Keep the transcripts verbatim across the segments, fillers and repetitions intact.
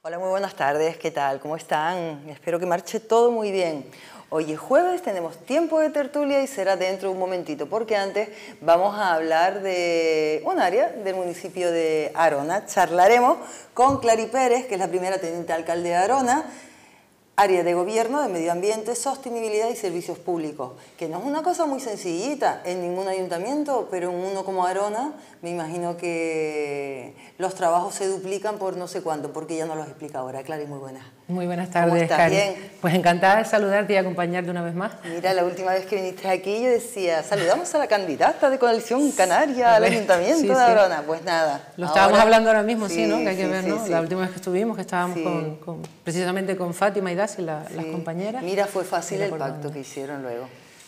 Hola, muy buenas tardes, ¿qué tal? ¿Cómo están? Espero que marche todo muy bien. Hoy es jueves, tenemos tiempo de tertulia y será dentro de un momentito, porque antes vamos a hablar de un área del municipio de Arona. Charlaremos con Clary Pérez, que es la primera teniente alcalde de Arona, área de gobierno, de medio ambiente, sostenibilidad y servicios públicos, que no es una cosa muy sencillita en ningún ayuntamiento, pero en uno como Arona me imagino que los trabajos se duplican por no sé cuánto, porque ya nos los explica ahora. Clary, muy buenas. Muy buenas tardes, ¿Cómo estás? Cari. Bien. Pues encantada de saludarte y acompañarte una vez más. Mira, la última vez que viniste aquí yo decía, saludamos a la candidata de Coalición Canaria al Ayuntamiento sí, de sí. Arona. Pues nada. Lo ahora, estábamos hablando ahora mismo, sí, sí, ¿no? Que hay que sí, ver, sí, ¿no? sí. La última vez que estuvimos, que estábamos Sí. con, con, precisamente con Fátima y Dasi, la, Sí. las compañeras. Mira, fue fácil el Recordando. pacto que hicieron luego.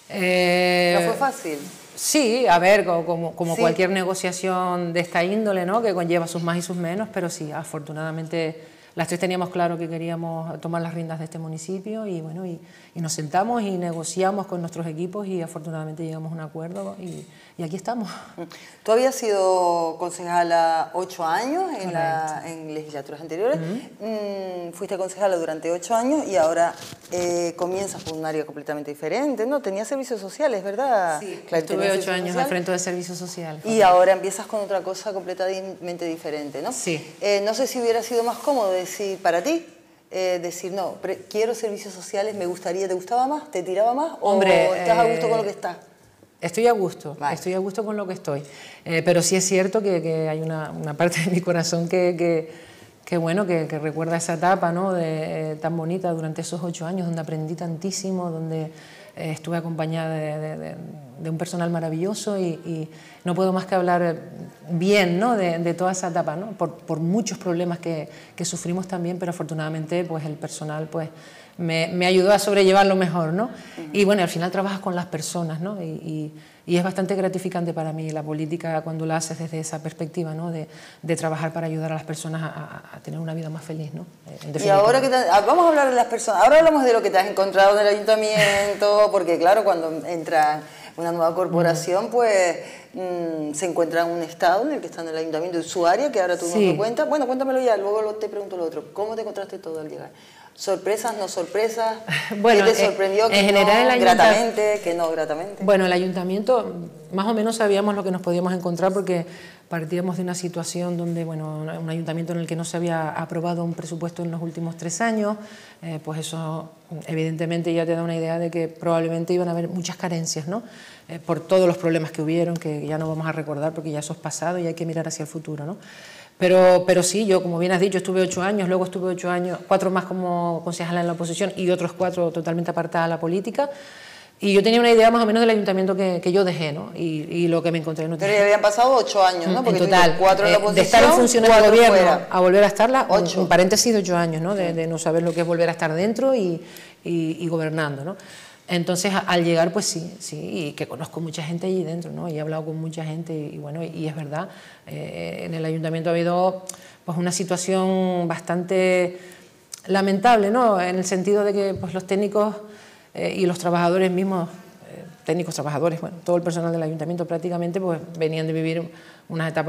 Eh, ¿No fue fácil? Sí, a ver, como, como, como Sí. cualquier negociación de esta índole, ¿no? Que conlleva sus más y sus menos, pero sí, afortunadamente las tres teníamos claro que queríamos tomar las riendas de este municipio y bueno, y, y nos sentamos y negociamos con nuestros equipos y afortunadamente llegamos a un acuerdo y, y aquí estamos. Tú habías sido concejala ocho años en, la, en legislaturas anteriores, uh-huh. mm, fuiste concejala durante ocho años y ahora eh, comienzas por un área completamente diferente, ¿no? Tenías servicios sociales, ¿verdad? Sí, Claro, estuve ocho años social, al frente de servicios sociales. Y ahora empiezas con otra cosa completamente diferente, ¿no? Sí. Eh, no sé si hubiera sido más cómodo decir, para ti, eh, decir, no, pre quiero servicios sociales, me gustaría, ¿te gustaba más? ¿Te tiraba más? Hombre, ¿O estás a gusto eh, con lo que estás? Estoy a gusto, vale. estoy a gusto con lo que estoy, eh, pero sí es cierto que, que hay una, una parte de mi corazón que, que, que bueno, que, que recuerda esa etapa, ¿no? de, eh, tan bonita durante esos ocho años, donde aprendí tantísimo, donde eh, estuve acompañada de, de, de, de un personal maravilloso y, y no puedo más que hablar bien, ¿no? de, de toda esa etapa, ¿no? por, por muchos problemas que, que sufrimos también, pero afortunadamente pues, el personal pues, Me, me ayudó a sobrellevarlo mejor, ¿no? Uh-huh. Y bueno, al final trabajas con las personas, ¿no? Y, y, y es bastante gratificante para mí la política cuando la haces desde esa perspectiva, ¿no? De, de trabajar para ayudar a las personas a, a tener una vida más feliz, ¿no? Y ahora que te, vamos a hablar de las personas, ahora hablamos de lo que te has encontrado en el ayuntamiento, porque claro, cuando entra una nueva corporación, uh-huh. pues mmm, se encuentra en un estado en el que está en el ayuntamiento, en su área, que ahora tú sí. nos lo cuentas. Bueno, cuéntamelo ya, luego te pregunto lo otro. ¿Cómo te encontraste todo al llegar? ¿Sorpresas, no sorpresas? Bueno, ¿Qué te sorprendió? En, que en no general, el gratamente, que no gratamente. Bueno, el ayuntamiento, más o menos sabíamos lo que nos podíamos encontrar porque partíamos de una situación donde, bueno, un ayuntamiento en el que no se había aprobado un presupuesto en los últimos tres años, eh, pues eso evidentemente ya te da una idea de que probablemente iban a haber muchas carencias, ¿no? Eh, por todos los problemas que hubieron, que ya no vamos a recordar porque ya eso es pasado y hay que mirar hacia el futuro, ¿no? Pero, pero sí, yo, como bien has dicho, estuve ocho años, luego estuve ocho años, cuatro más como concejala en la oposición y otros cuatro totalmente apartada de la política. Y yo tenía una idea más o menos del ayuntamiento que, que yo dejé, ¿no? Y, y lo que me encontré. ¿no? Pero ya habían pasado ocho años, ¿no? Porque en total, cuatro en la eh, oposición, de estar en funciones de gobierno fuera. a volver a estarla, ocho. Un, un paréntesis de ocho años, ¿no? De, de no saber lo que es volver a estar dentro y, y, y gobernando, ¿no? Entonces, al llegar, pues sí, sí, y que conozco mucha gente allí dentro, ¿no? Y he hablado con mucha gente y, y bueno, y, y es verdad, eh, en el ayuntamiento ha habido pues una situación bastante lamentable, ¿no? En el sentido de que pues, los técnicos eh, y los trabajadores mismos, eh, técnicos, trabajadores, bueno, todo el personal del ayuntamiento prácticamente pues venían de vivir una etapa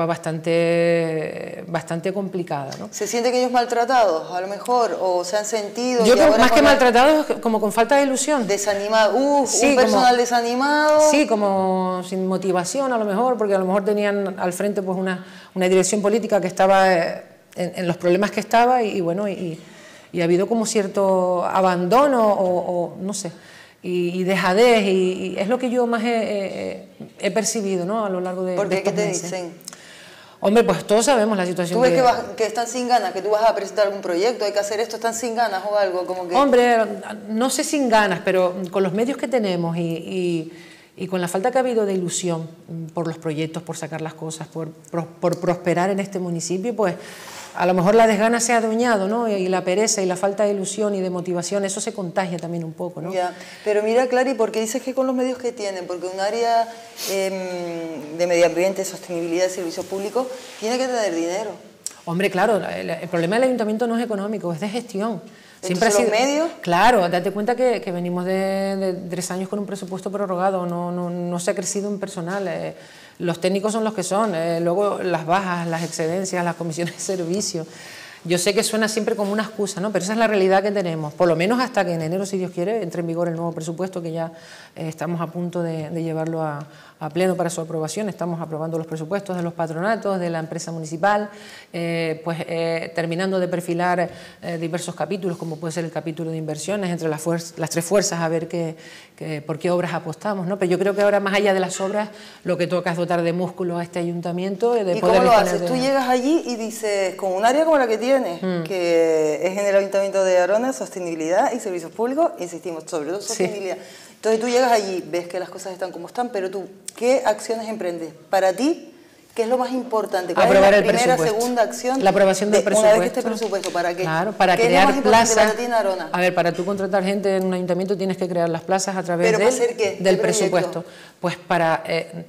bastante, bastante complicada, ¿no? ¿Se sienten ellos maltratados, a lo mejor, o se han sentido? Yo creo más que la... maltratados, como con falta de ilusión. Desanimado, uh, sí, un personal como, desanimado. Sí, como sin motivación a lo mejor, porque a lo mejor tenían al frente pues una, una dirección política que estaba en, en los problemas que estaba y, y bueno, y, y ha habido como cierto abandono o, o no sé, y, y dejadez, y, y es lo que yo más he, he, he percibido, ¿no? A lo largo de, ¿Por qué? de estos ¿Qué te meses. dicen? Hombre, pues todos sabemos la situación. ¿Tú ves que, que, vas, que están sin ganas, que tú vas a presentar algún proyecto, hay que hacer esto, están sin ganas o algo? Como que... Hombre, no sé sin ganas, pero con los medios que tenemos y, y, y con la falta que ha habido de ilusión por los proyectos, por sacar las cosas, por, por, por prosperar en este municipio, pues a lo mejor la desgana se ha adueñado, ¿no? Y la pereza y la falta de ilusión y de motivación, eso se contagia también un poco, ¿no? Ya, pero mira, Clary, ¿por qué dices que con los medios que tienen? Porque un área eh, de medio ambiente, sostenibilidad y servicios públicos tiene que tener dinero. Hombre, claro, el, el problema del ayuntamiento no es económico, es de gestión. Siempre ha sido... ¿Los medios? Claro, date cuenta que, que venimos de, de tres años con un presupuesto prorrogado, no, no, no se ha crecido en personal. Eh, los técnicos son los que son, eh, luego las bajas, las excedencias, las comisiones de servicio. Yo sé que suena siempre como una excusa, ¿no? Pero esa es la realidad que tenemos, por lo menos hasta que en enero, si Dios quiere, entre en vigor el nuevo presupuesto, que ya eh, estamos a punto de, de llevarlo a, a pleno para su aprobación. Estamos aprobando los presupuestos de los patronatos, de la empresa municipal, eh, pues eh, terminando de perfilar eh, diversos capítulos, como puede ser el capítulo de inversiones entre las, las tres fuerzas, a ver qué, qué, por qué obras apostamos, ¿no? Pero yo creo que ahora, más allá de las obras, lo que toca es dotar de músculo a este ayuntamiento. De ¿Y poder cómo lo haces? de... Tú llegas allí y dices, con un área como la que tienes, mm. que es en el Ayuntamiento de Arona, sostenibilidad y servicios públicos, insistimos, sobre todo sostenibilidad. Sí. Entonces tú llegas allí, ves que las cosas están como están, pero tú, ¿qué acciones emprendes? Para ti, ¿qué es lo más importante? ¿Cuál Aprobar es la el primera, segunda segunda acción? La aprobación del de, presupuesto. Una vez que este presupuesto, ¿para qué? Claro, para ¿Qué crear es lo más importante plazas. para ti en Arona? A ver, para tú contratar gente en un ayuntamiento tienes que crear las plazas a través ¿Pero del, para hacer qué? del presupuesto. Pues para, eh,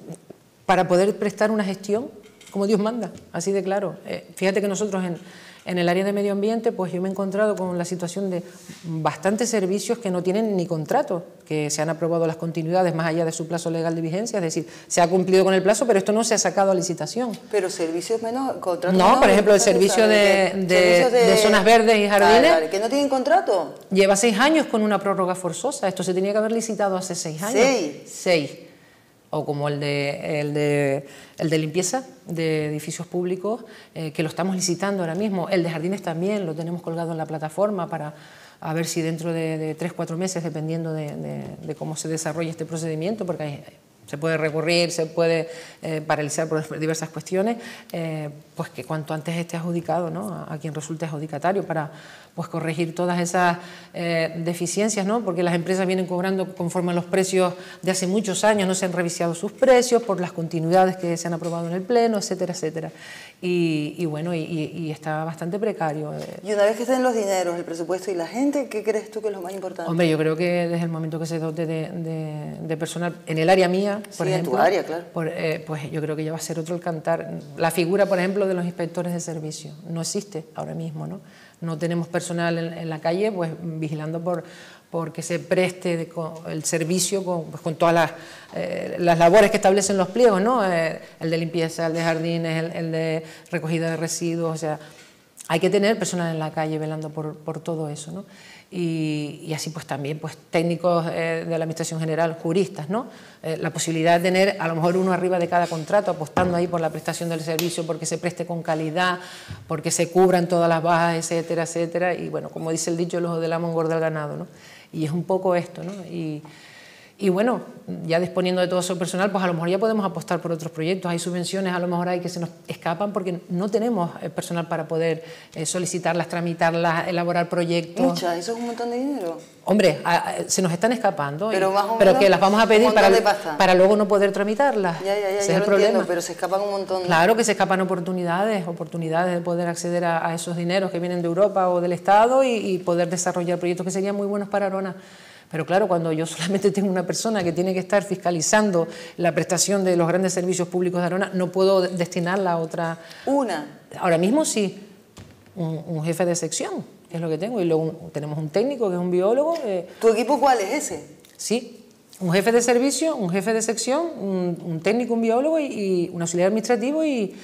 para poder prestar una gestión como Dios manda, así de claro. Eh, fíjate que nosotros en, en el área de medio ambiente, pues yo me he encontrado con la situación de bastantes servicios que no tienen ni contrato, que se han aprobado las continuidades más allá de su plazo legal de vigencia, es decir, se ha cumplido con el plazo, pero esto no se ha sacado a licitación. Pero servicios menos, contratos No, menos, por ejemplo, el servicio de, de, de, de, de zonas verdes y jardines. Vale, vale, que no tienen contrato. Lleva seis años con una prórroga forzosa, esto se tenía que haber licitado hace seis años. ¿Seis? Seis. O como el de, el de, el de limpieza de edificios públicos, eh, que lo estamos licitando ahora mismo. El de jardines también lo tenemos colgado en la plataforma para a ver si dentro de, de tres, cuatro meses, dependiendo de, de, de cómo se desarrolle este procedimiento, porque hay, se puede recurrir, se puede eh, paralizar por diversas cuestiones, eh, pues que cuanto antes esté adjudicado, ¿no?, a, a quien resulte adjudicatario, para pues corregir todas esas eh, deficiencias, ¿no?, porque las empresas vienen cobrando conforme a los precios de hace muchos años, no se han revisado sus precios por las continuidades que se han aprobado en el Pleno, etcétera, etcétera. Y, y bueno, y, y está bastante precario. Y una vez que estén los dineros, el presupuesto y la gente, ¿qué crees tú que es lo más importante? Hombre, yo creo que desde el momento que se dote de, de, de personal, en el área mía, por sí, ejemplo, en tu área, claro. Por, eh, pues yo creo que ya va a ser otro el cantar. La figura, por ejemplo, de los inspectores de servicio no existe ahora mismo, ¿no? No tenemos personal en, en la calle, pues vigilando por, por que se preste de, con, el servicio con, pues, con todas las, eh, las labores que establecen los pliegos, ¿no? Eh, el de limpieza, el de jardines, el, el de recogida de residuos, o sea, hay que tener personal en la calle velando por, por todo eso, ¿no? Y, y así pues también pues técnicos eh, de la Administración General, juristas, ¿no? Eh, la posibilidad de tener a lo mejor uno arriba de cada contrato, apostando ahí por la prestación del servicio, porque se preste con calidad, porque se cubran todas las bajas, etcétera, etcétera. Y bueno, como dice el dicho, el ojo del amo engorda el ganado, ¿no? Y es un poco esto, ¿no? Y, Y bueno, ya disponiendo de todo ese personal, pues a lo mejor ya podemos apostar por otros proyectos. Hay subvenciones, a lo mejor hay que se nos escapan porque no tenemos personal para poder eh, solicitarlas, tramitarlas, elaborar proyectos. Muchas, eso es un montón de dinero. Hombre, a, a, se nos están escapando, pero, y, más o pero menos, que las vamos a pedir para, para luego no poder tramitarlas. Ya, ya, ya, Ese ya es el lo problema. Entiendo, pero se escapan un montón. Claro que se escapan oportunidades, oportunidades de poder acceder a, a esos dineros que vienen de Europa o del Estado y, y poder desarrollar proyectos que serían muy buenos para Arona. Pero claro, cuando yo solamente tengo una persona que tiene que estar fiscalizando la prestación de los grandes servicios públicos de Arona, no puedo destinarla a otra... ¿Una? Ahora mismo sí, un, un jefe de sección, que es lo que tengo, y luego un, tenemos un técnico que es un biólogo. Eh, ¿Tu equipo cuál es ese? Sí, un jefe de servicio, un jefe de sección, un, un técnico, un biólogo y, y un auxiliar administrativo y,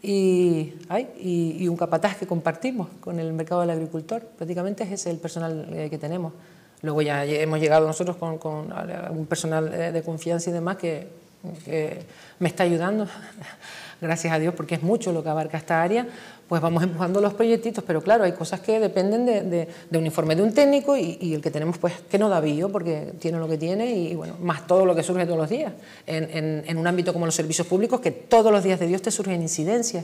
y, ay, y, y un capataz que compartimos con el mercado del agricultor. Prácticamente es ese el personal eh, que tenemos. Luego ya hemos llegado nosotros con, con un personal de confianza y demás que, que me está ayudando, gracias a Dios, porque es mucho lo que abarca esta área. Pues vamos empujando los proyectitos, pero claro, hay cosas que dependen de, de, de un informe de un técnico y, y el que tenemos pues que no da billo porque tiene lo que tiene y bueno, más todo lo que surge todos los días. En, en, en un ámbito como los servicios públicos, que todos los días de Dios te surgen incidencias.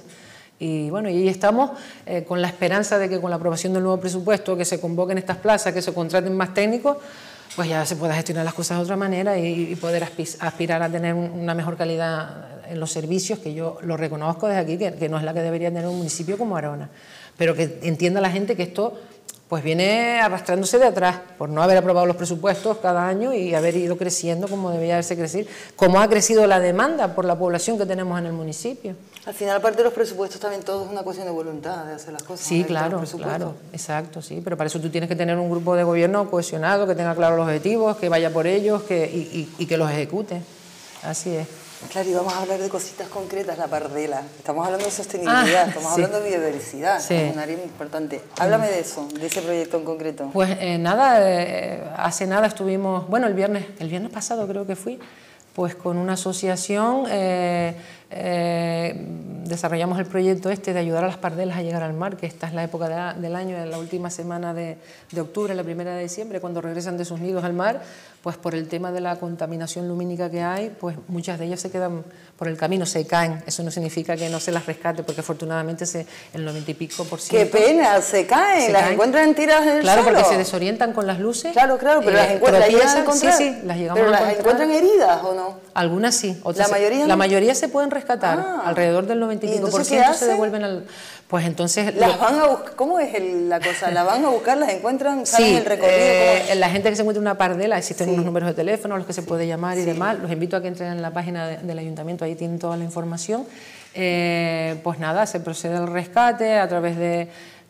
Y bueno, y ahí estamos eh, con la esperanza de que con la aprobación del nuevo presupuesto, que se convoquen estas plazas, que se contraten más técnicos, pues ya se pueda gestionar las cosas de otra manera y, y poder aspirar a tener una mejor calidad en los servicios, que yo lo reconozco desde aquí, que, que no es la que debería tener un municipio como Arona, pero que entienda la gente que esto pues viene arrastrándose de atrás por no haber aprobado los presupuestos cada año y haber ido creciendo como debía haberse crecido, como ha crecido la demanda por la población que tenemos en el municipio. Al final, aparte de los presupuestos, también todo es una cuestión de voluntad, de hacer las cosas. Sí, claro, claro, exacto, sí, pero para eso tú tienes que tener un grupo de gobierno cohesionado, que tenga claros los objetivos, que vaya por ellos que, y, y, y que los ejecute, así es. Claro, y vamos a hablar de cositas concretas, la pardela. Estamos hablando de sostenibilidad, ah, estamos sí. hablando de biodiversidad, sí. es un área muy importante. Háblame de eso, de ese proyecto en concreto. Pues eh, nada, eh, hace nada estuvimos, bueno, el viernes, el viernes pasado creo que fui, pues con una asociación eh, eh, desarrollamos el proyecto este de ayudar a las pardelas a llegar al mar, que esta es la época de, del año, en la última semana de, de octubre, la primera de diciembre, cuando regresan de sus nidos al mar, pues por el tema de la contaminación lumínica que hay, pues muchas de ellas se quedan por el camino, se caen. Eso no significa que no se las rescate, porque afortunadamente se, el noventa y pico por ciento... ¡Qué pena! Se caen, se las caen. Encuentran tiradas en el Claro, suelo. porque se desorientan con las luces. Claro, claro, pero eh, las encuentran, ¿las encontrar? Sí, sí, las llegamos ¿Pero a las encontrar. encuentran heridas o no? Algunas sí. Otras ¿La mayoría se, no? La mayoría se pueden rescatar, ah. alrededor del noventa y pico por ciento se devuelven al... Pues entonces... Las van a buscar, ¿cómo es el, la cosa? ¿Las van a buscar, las encuentran, saben sí, el recorrido? Eh, la gente que se encuentra una pardela, existen sí. unos números de teléfono a los que se puede llamar y sí. demás. Los invito a que entren en la página de, del ayuntamiento, ahí tienen toda la información. Eh, pues nada, se procede al rescate a través de,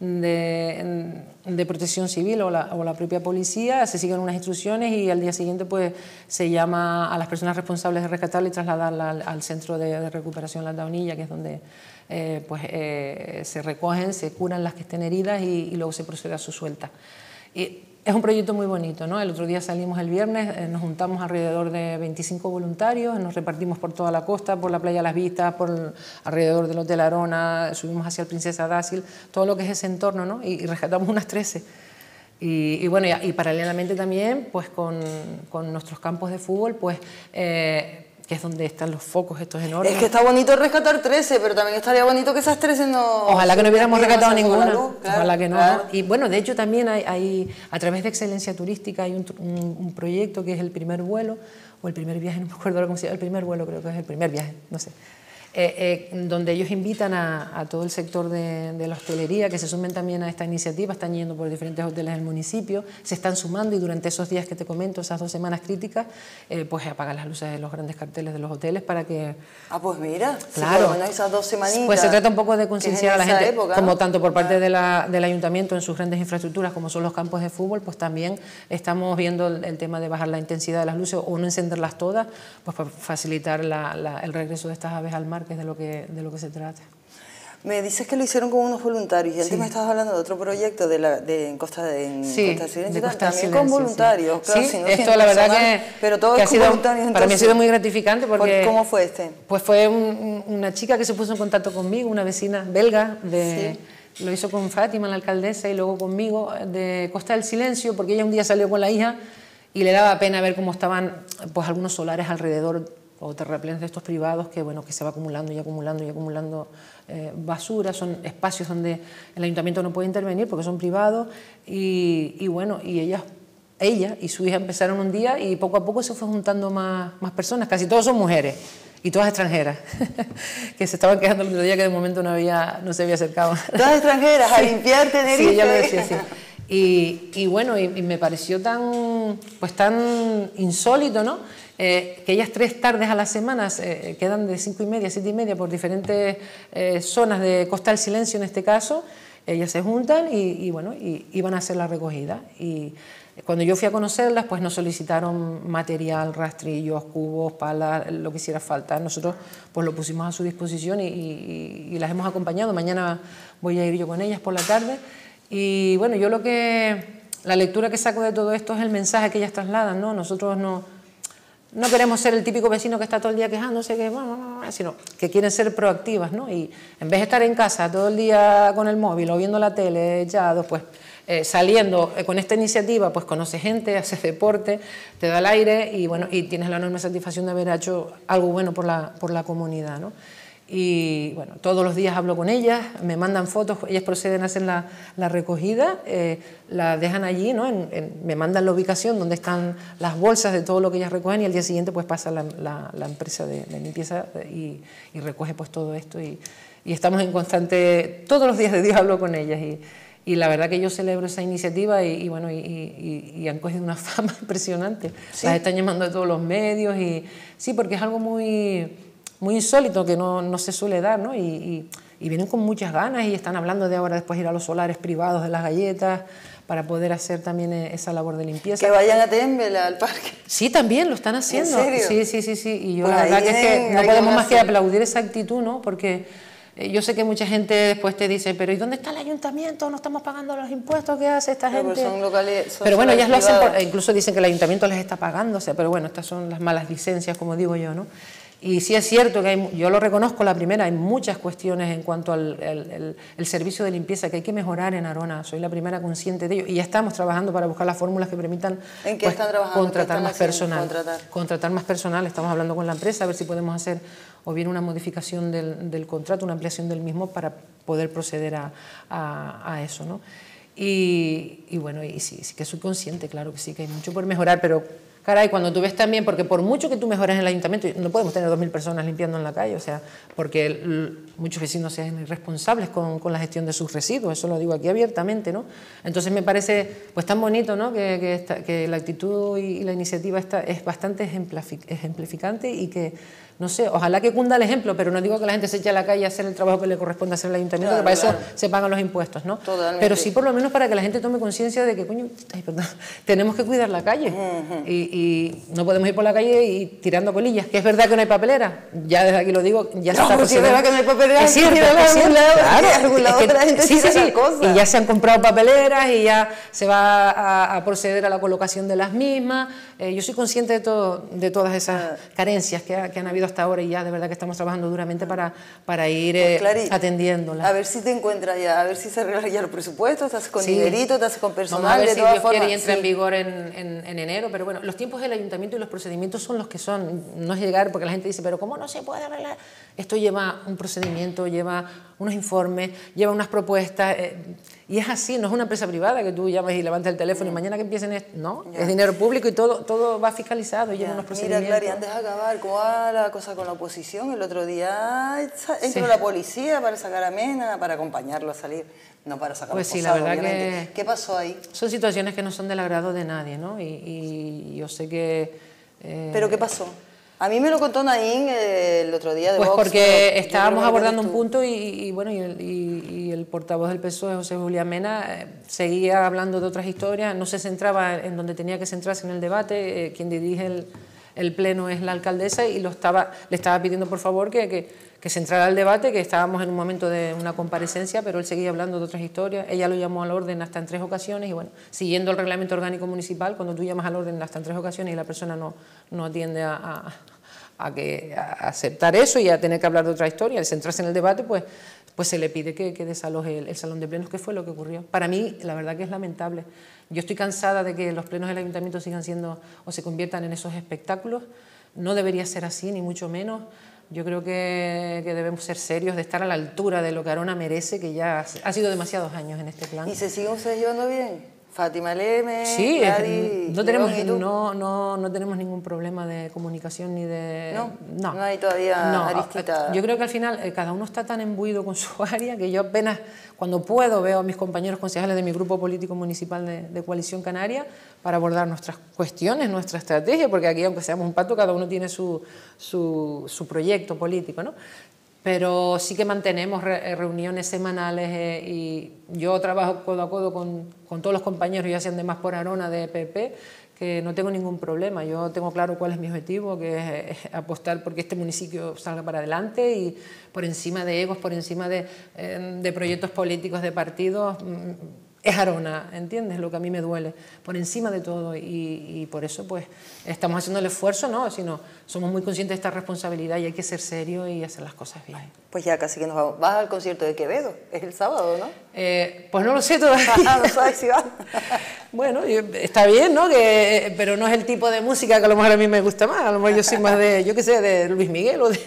de, de protección civil o la, o la propia policía, se siguen unas instrucciones y al día siguiente pues se llama a las personas responsables de rescatarla y trasladarla al, al centro de, de recuperación La Taonilla, que es donde eh, pues, eh, se recogen, se curan las que estén heridas y, y luego se procede a su suelta. Y es un proyecto muy bonito, ¿no? El otro día salimos el viernes, eh, nos juntamos alrededor de veinticinco voluntarios, nos repartimos por toda la costa, por la playa Las Vistas, por alrededor del Hotel Arona, subimos hacia el Princesa Dácil, todo lo que es ese entorno, ¿no? Y, y rescatamos unas trece. Y, y bueno, y, y paralelamente también, pues con, con nuestros campos de fútbol, pues... Eh, que es donde están los focos estos enormes. Es que está bonito rescatar trece, pero también estaría bonito que esas trece no... Ojalá que no hubiéramos rescatado ninguna, claro, ojalá que no, claro. ¿no? Y bueno, de hecho también hay, hay, a través de Excelencia Turística hay un, un, un proyecto que es el primer vuelo, o el primer viaje, no me acuerdo ahora cómo se llama, el primer vuelo creo que es el primer viaje, no sé. Eh, eh, donde ellos invitan a, a todo el sector de, de la hostelería que se sumen también a esta iniciativa, están yendo por diferentes hoteles del municipio, se están sumando y durante esos días que te comento, esas dos semanas críticas, eh, pues apagan las luces de los grandes carteles de los hoteles para que... Ah, pues mira, claro, si por esas dos semanitas... Pues se trata un poco de concienciar a la gente, época, como ¿no? tanto por parte de la, del ayuntamiento en sus grandes infraestructuras como son los campos de fútbol, pues también estamos viendo el, el tema de bajar la intensidad de las luces o no encenderlas todas, pues para facilitar la, la, el regreso de estas aves al mar, que es de lo que, de lo que se trata. Me dices que lo hicieron con unos voluntarios y antes sí. me estabas hablando de otro proyecto de, la, de en Costa de en sí, Costa Silencio, de Costa también Silencio, con voluntarios. Sí, claro, sí si no, esto la verdad que, pero todo que es ha sido, voluntarios. Para mí ha sido muy gratificante porque... ¿Cómo fue este? Pues fue un, una chica que se puso en contacto conmigo, una vecina belga, de, sí. lo hizo con Fátima, la alcaldesa, y luego conmigo, de Costa del Silencio, porque ella un día salió con la hija y le daba pena ver cómo estaban pues algunos solares alrededor o terraplenes de estos privados que, bueno, que se va acumulando y acumulando y acumulando eh, basura, son espacios donde el ayuntamiento no puede intervenir porque son privados y, y bueno, y ella, ella y su hija empezaron un día y poco a poco se fue juntando más, más personas, casi todas son mujeres y todas extranjeras, que se estaban quejando el otro día que de momento no, había, no se había acercado. Todas extranjeras, sí. A limpiar Tenerife. Sí, ella lo decía así. Y, y bueno, y, y me pareció tan, pues tan insólito, ¿no? Eh, que ellas tres tardes a la semana eh, quedan de cinco y media a siete y media por diferentes eh, zonas de Costa del Silencio en este caso, ellas se juntan y, y bueno, y, y van a hacer la recogida. Y cuando yo fui a conocerlas, pues nos solicitaron material, rastrillos, cubos, palas, lo que hiciera falta. Nosotros pues lo pusimos a su disposición y, y, y las hemos acompañado. Mañana voy a ir yo con ellas por la tarde. Y bueno, yo lo que, la lectura que saco de todo esto es el mensaje que ellas trasladan, ¿no? Nosotros no, no queremos ser el típico vecino que está todo el día quejándose, que, sino que quieren ser proactivas, ¿no? Y en vez de estar en casa todo el día con el móvil o viendo la tele, echados, pues eh, saliendo eh, con esta iniciativa, pues conoces gente, haces deporte, te da el aire y, bueno, y tienes la enorme satisfacción de haber hecho algo bueno por la, por la comunidad, ¿no? Y bueno, todos los días hablo con ellas, me mandan fotos, ellas proceden a hacer la, la recogida, eh, la dejan allí, ¿no? En, en, me mandan la ubicación donde están las bolsas de todo lo que ellas recogen y al día siguiente pues pasa la, la, la empresa de, de limpieza y, y recoge pues todo esto y, y estamos en constante, todos los días de Dios hablo con ellas y, y la verdad que yo celebro esa iniciativa y, y bueno, y, y, y han cogido una fama impresionante, ¿sí? Las están llamando de todos los medios y sí, porque es algo muy... muy insólito que no, no se suele dar, ¿no? Y, y, y vienen con muchas ganas y están hablando de ahora después ir a los solares privados de las galletas para poder hacer también esa labor de limpieza. Que vayan a Tembel, al parque. Sí, también lo están haciendo. ¿En serio? Sí, sí, sí, sí. Y yo Pues la verdad que es que no podemos más hacer. que aplaudir esa actitud, ¿no? Porque eh, yo sé que mucha gente después te dice, pero ¿y dónde está el ayuntamiento? No estamos pagando los impuestos, ¿qué hace esta Pero gente? son locales, son pero bueno, ellas lo hacen, por, incluso dicen que el ayuntamiento les está pagando, o sea, pero bueno, estas son las malas licencias, como digo yo, ¿no? Y sí es cierto que hay, yo lo reconozco la primera, hay muchas cuestiones en cuanto al el, el, el servicio de limpieza que hay que mejorar en Arona, soy la primera consciente de ello y ya estamos trabajando para buscar las fórmulas que permitan ¿En qué pues, están trabajando? contratar ¿Qué están más personal, contratar? contratar más personal, estamos hablando con la empresa a ver si podemos hacer o bien una modificación del, del contrato, una ampliación del mismo para poder proceder a, a, a eso, ¿no? Y, y bueno, y sí, sí que soy consciente, claro que sí, que hay mucho por mejorar, pero caray, cuando tú ves también, porque por mucho que tú mejores en el ayuntamiento, no podemos tener dos mil personas limpiando en la calle, o sea, porque el, muchos vecinos sean irresponsables con, con la gestión de sus residuos, eso lo digo aquí abiertamente, ¿no? Entonces me parece pues tan bonito, ¿no? que, que, esta, que la actitud y, y la iniciativa esta es bastante ejemplificante y que, no sé, ojalá que cunda el ejemplo, pero no digo que la gente se eche a la calle a hacer el trabajo que le corresponde hacer al ayuntamiento, claro, que para claro. eso se pagan los impuestos, ¿no? Totalmente. Pero sí por lo menos para que la gente tome conciencia de que, coño, ay, perdón, tenemos que cuidar la calle. Uh-huh. y, y no podemos ir por la calle y tirando colillas, que es verdad que no hay papelera, ya desde aquí lo digo, ya no, se está pues sí, es verdad que no hay papelera, es cierto, es es cierto, lado, claro, algún lado es que, la gente sí, sí, sí, cosa. y ya se han comprado papeleras y ya se va a, a proceder a la colocación de las mismas. Eh, yo soy consciente de, todo, de todas esas ah. carencias que, ha, que han habido hasta ahora y ya de verdad que estamos trabajando duramente para, para ir eh, pues, Clary, atendiéndolas. A ver si te encuentras ya, a ver si se arreglan ya los presupuestos, te haces con sí. dinerito, te haces con personal. Vamos a ver de si todas Dios formas. quiere y entra sí. en vigor en, en, en enero, pero bueno, los tiempos del ayuntamiento y los procedimientos son los que son, no es llegar, porque la gente dice, pero ¿cómo no se puede arreglar? Esto lleva un procedimiento, lleva unos informes, lleva unas propuestas, eh, y es así, no es una empresa privada que tú llamas y levantas el teléfono mm. y mañana que empiecen esto, no, ya. es dinero público y todo, todo va fiscalizado y lleva unos procedimientos. Mira, Clary, antes de acabar, ¿cómo va la cosa con la oposición? El otro día entró sí. la policía para sacar a Mena, para acompañarlo a salir, no para sacarlo Pues sí, posado, la verdad obviamente. que ¿Qué pasó ahí? Son situaciones que no son del agrado de nadie, ¿no? Y, y yo sé que... Eh, ¿Pero qué pasó? A mí me lo contó Naín el otro día de Pues Vox, porque estábamos abordando un punto y, y bueno, y el, y, y el portavoz del P S O E, José Julián Mena, eh, seguía hablando de otras historias, no se centraba en donde tenía que centrarse en el debate, eh, quien dirige el, el pleno es la alcaldesa y lo estaba, le estaba pidiendo por favor que, que, que se entrara al debate, que estábamos en un momento de una comparecencia, pero él seguía hablando de otras historias, ella lo llamó al orden hasta en tres ocasiones y bueno, siguiendo el reglamento orgánico municipal, cuando tú llamas al orden hasta en tres ocasiones y la persona no, no atiende a... a A, que, a aceptar eso y a tener que hablar de otra historia, al centrarse en el debate, pues, pues se le pide que, que desaloje el, el salón de plenos, que fue lo que ocurrió. Para mí, la verdad que es lamentable. Yo estoy cansada de que los plenos del ayuntamiento sigan siendo o se conviertan en esos espectáculos. No debería ser así, ni mucho menos. Yo creo que, que debemos ser serios, de estar a la altura de lo que Arona merece, que ya ha sido demasiados años en este plan. ¿Y se siguen ustedes llevando bien? Fátima Leme, sí, Clary, no, tenemos, no, no, no tenemos ningún problema de comunicación ni de... No, no, no hay todavía no, aristita. Yo creo que al final eh, cada uno está tan embuido con su área que yo apenas cuando puedo veo a mis compañeros concejales de mi grupo político municipal de, de Coalición Canaria para abordar nuestras cuestiones, nuestra estrategia, porque aquí aunque seamos un pato cada uno tiene su, su, su proyecto político, ¿no? Pero sí que mantenemos re reuniones semanales eh, y yo trabajo codo a codo con, con todos los compañeros, ya sean de Más por Arona, de E P P, que no tengo ningún problema. Yo tengo claro cuál es mi objetivo, que es, es apostar porque este municipio salga para adelante y por encima de egos, por encima de, eh, de proyectos políticos, de partidos, es Arona, ¿entiendes? Lo que a mí me duele, por encima de todo y, y por eso pues estamos haciendo el esfuerzo, ¿no? Sino somos muy conscientes de esta responsabilidad y hay que ser serio y hacer las cosas bien. Pues ya casi que nos vamos. ¿Vas al concierto de Quevedo? Es el sábado, ¿no? Eh, pues no lo sé todavía. Ah, no sabes si vas. Bueno, está bien, ¿no? Que, pero no es el tipo de música que a lo mejor a mí me gusta más, a lo mejor yo soy más de, yo qué sé, de Luis Miguel o de...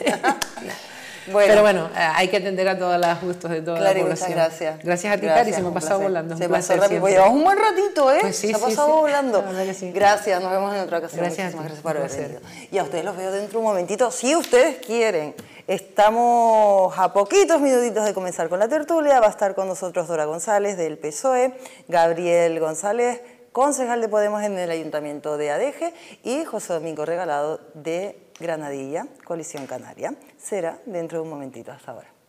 Bueno, pero bueno, hay que atender a todos los gustos de toda Clary, la población. Muchas gracias. Gracias a ti, Cari, se me ha pasado volando. Se pasó rápido. Pues llevamos un buen ratito, ¿eh? Pues sí, se ha sí, pasado sí. volando. Sí. Gracias, nos vemos en otra ocasión. Gracias. Muchísimas gracias por haber venido. Y a ustedes los veo dentro un momentito, si ustedes quieren. Estamos a poquitos minutitos de comenzar con la tertulia. Va a estar con nosotros Dora González del P S O E, Gabriel González, concejal de Podemos en el Ayuntamiento de Adeje, y José Domingo Regalado de Granadilla, Coalición Canaria. Será dentro de un momentito. Hasta ahora.